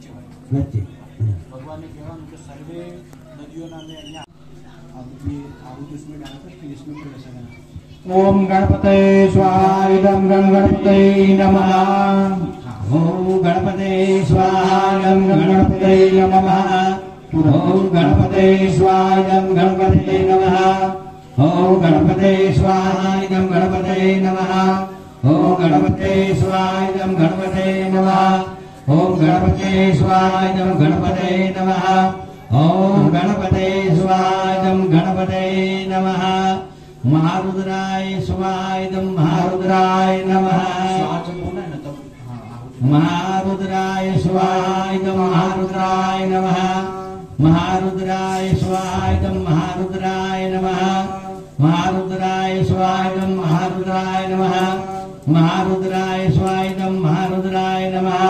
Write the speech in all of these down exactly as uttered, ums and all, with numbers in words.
વચ્ચે ભગવાનને કહેવાનું કે સર્વે નદીઓના મેં અહીંયા આવું આવું इसमें डालकर फिर इसमें प्रवेश करना। ओम गणपते स्वाहा इदं गण गणपते नमः। ओम गणपते स्वाहा इदं गण गणपते नमः। ओम गणपते स्वाहा इदं गणपते नमः। ओम गणपते स्वाहा इदं गणपते नमः। ओम गणपते स्वाहा इदं गणपते नमः। ओम गणपते स्वाहा इदं गणपते नमः। ओम गणपते स्वाहा इदं गणपते नमः। महारुद्राय स्वाहा इदं महारुद्राय नमः। महारुद्राय स्वाहा इदं महारुद्राय नमः। महारुद्राय स्वाहा इदं महारुद्राय नमः। महारुद्राय स्वाहा इदं महारुद्राय नमः। महारुद्राय स्वाहा इदं महारुद्राय नमः।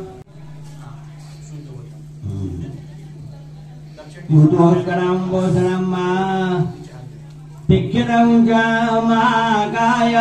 भूतोत्करं भूषणं मा तिक्षिरं च महाकाय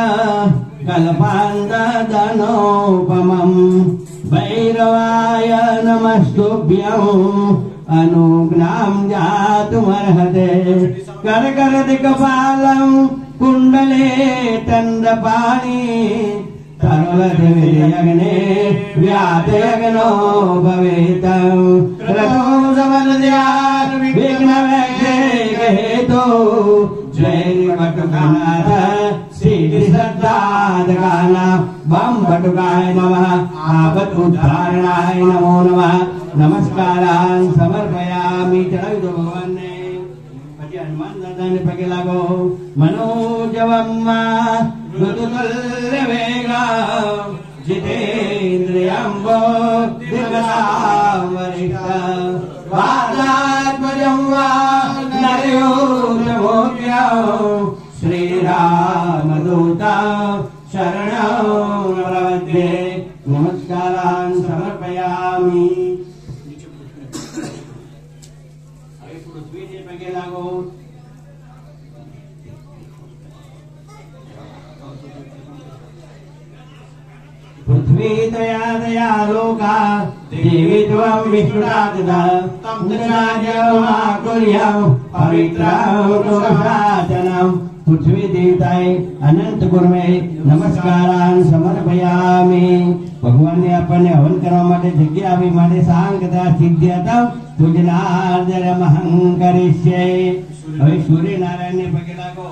कल्पान्तधनोपमं भैरवाय नमस्तुभ्यम् अनुज्ञां जातुमर्हते करकरदिक्पालं कुण्डले तन्दपाणि सर्वदेवयज्ञे व्यातयज्ञो भवेत् रथो समन्ध्यात् विघ्नविघ्नेहेतो जय बटुकानाथ सिद्धिश्रद्धादगान बम बटुकाय नमः। आपद उद्धारणाय नमो नमः। नमस्कारान् समर्पयामि। चढ़ावी दो भगवान ने પછી હનુમાન દાદાને પગે લાગો। मनोजवं ऋतुतुल्य वेगं जितेन्द्रियं बुद्धिमतां वरिष्ठं वातात्मजं वा नरयोधमोऽप्यं श्रीरामदूतं शरणं प्रपद्ये। नमस्कारान् समर्पयामि। હવે પૃથ્વીને પગે લાગો। पृथ्वी दया दया लोका देवी त्वं विष्णुराजदा तं महाकुर्यं पवित्रं तुलसाचनं। पृथ्वी देवताए अनंत गुरुमे नमस्कारान् समर्पयामि। भगवान ने આપણને હવન કરવા માટે જગ્યા આપી માટે સાંગતા સિદ્ધ્યતા પૂજનાર્જનમહં કરિષ્યે। હવે સૂર્યનારાયણ ને પગે લાગો।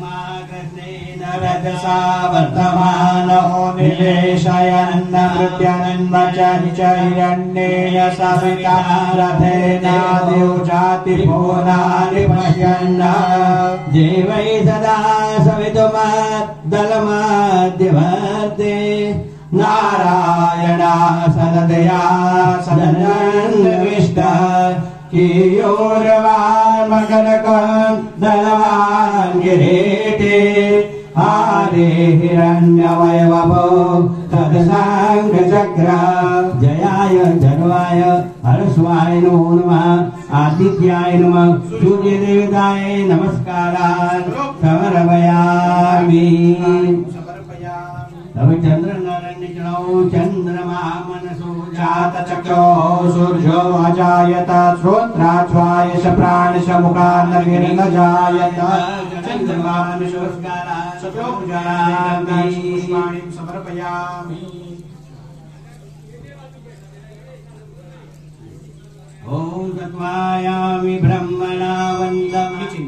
रजसा वर्तमानो निवेशयन् मृत्युन्मचञ्चैरण्येन सविता रथेन द्योजातिपूर्णानि पश्यन् जीवै सदा सवितुमद्दलमध्यवर्ते नारायणा सददया सदनन्विष्ट कियोरवान् मकरकं दलवान् गिरीटे आरे हिरण्यवयवभो तदसाङ्गचक्र जयाय जन्वाय हरस्वाय नमो नमः। आदित्याय नमः। सूर्यदेवताय नमस्कारान् समर्पयामि। હવે ચંદ્રનારાયણ ને ચડાવો। ચંદ્રમા मनसो जातचक्रो सूर्यो अजायत श्रोत्राच्छ्वाय च प्राणश मुखान्नर्गिर्न जायत चन्द्रमा मनसोस्कारान् पुष्पाणिं समर्पयामि। ॐ तत्त्वायामि ब्रह्मणा वन्दमि।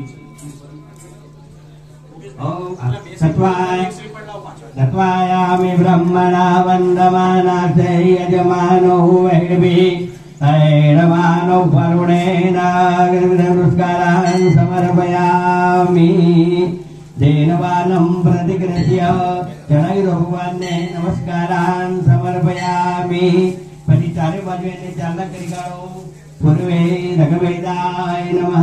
ॐ तत्त्वाय तत्त्वायामि ब्रह्मणा वन्दमानास्ते यजमानो वैर्भिः तैरमानो वरुणेन नमस्कारान् समर्पयामि। देनवानं प्रतिगृह्य चढ़ावी दो भगवान ने नमस्कारान् समर्पयामि। પછી ચારે બાજુ એને ચાલના કરી કાઢો। પૂર્વે ऋग्वेदाय नमः।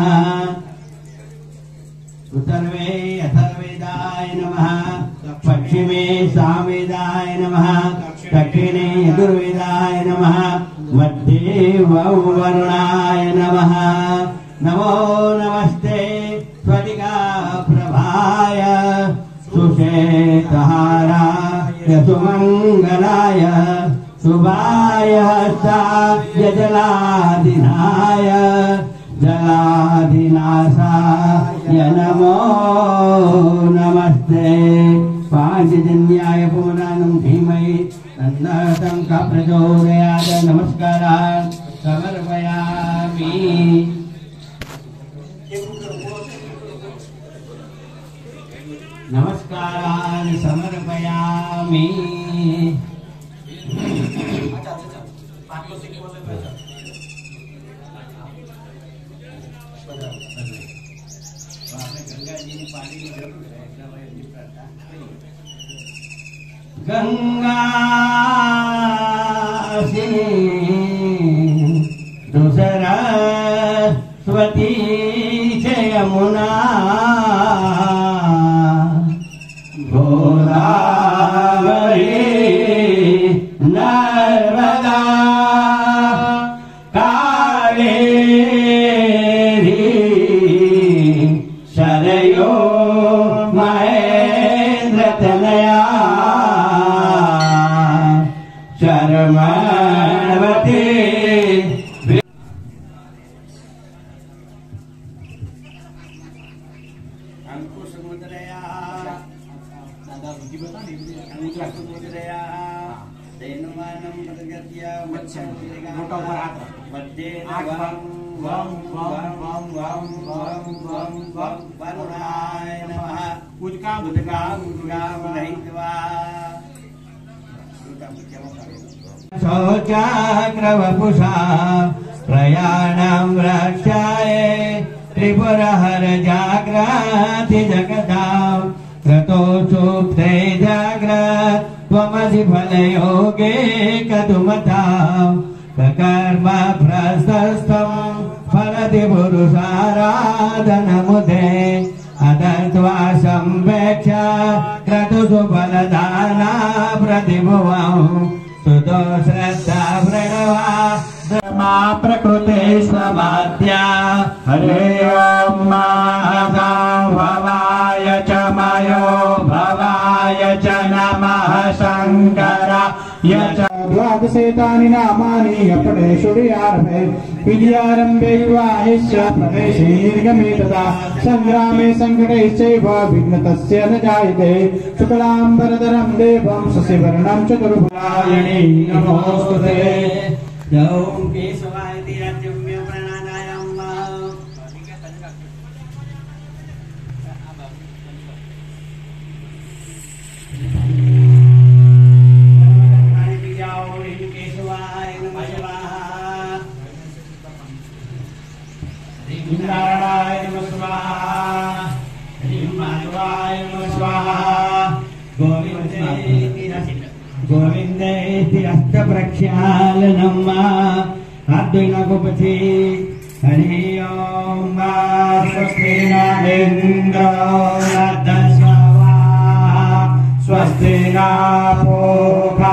उत्तरवे अथर्वेदाय नमः। पश्चिमे सामवेदाय नमः। दक्षिणे यजुर्वेदाय नमः। मध्ये वरुणाय नमः। नमो नमस्ते स्फटिका प्रभाय सुषेतहाराय सुमङ्गलाय शुभाय हस्ताय जलाधिनाय जलाधिनाशाय नमो नमस्ते। पांचजन्याय पुराणं धीमहि तन्नः प्रचोदयात्। नमस्कारान् समर्पयामि। नमस्कारान् समर्पयामि। गंगा सिंधु सरस्वती च यमुना गोदावरी नर्मदा कावेरी शरयो महेन्द्रतनया शर्मवती। अंकुश मुद्रया दादा विधि बता नहीं अंकुश मुद्रया देनवानं प्रगत्य मच्छन्तिका नोटा ऊपर हाथ रख। मध्य आठ वं वं वं वं वं वं वं वं वरुणाय नमः। उदका उदका उदका दहित्वा शौचाग्रवपुषा प्रयाणं रक्षाय त्रिपुरहर जाग्रति जगतां क्रतो सुप्ते जाग्रत् त्वमसि फलयोगे कदुमतां कर्म भ्रष्टस्थं फलति पुरुषाराधनमुदे अदत्वा संवेक्ष्य क्रतुषु फलदाना प्रतिभुवं सुतो श्रद्धा प्रणवा मा प्रकृते समाद्या। हरे ओम भवाय च मयो भवाय च नमः शंकराय च। द्वादशेतानि नामानि अपने शुर्यारभे विद्यारम्भे विवाहेश्च प्रवेशे निर्गमे तथा संग्रामे संकटैश्चैव विघ्नतस्य न जायते। शुक्लाम्बरधरं देवं शशिवर्णं चतुर्भुजायणे नमोस्तुते। ओम केशवाय राज्यम्य प्रणानायाम। केशवाय नमः। नारायणाय नमः स्वाहा। माधवाय नमः स्वाहा। गोविंदे गोविंदेति अष्टप्रक्षालनम् अद्वैनगुपति। हरि ओम स्वस्ति न इन्द्रो नद्धस्वा स्वस्ति न पूषा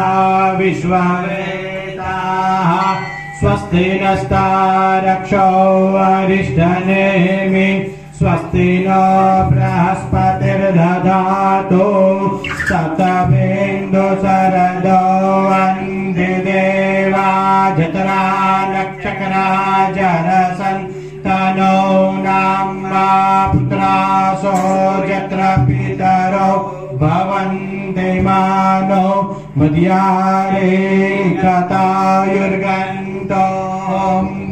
विश्ववेदाः स्वस्ति नस्तारक्षो अरिष्टनेमि स्वस्ति नो बृहस्पतिर्दधातु सतमेन्दु शरदो वन्दे देवा जतरा नक्षत्रा जरसन् तनो नाम्ना पुत्रासो यत्र पितरो भवन्ति मानो मद्यारे कथायुर्गन्तो।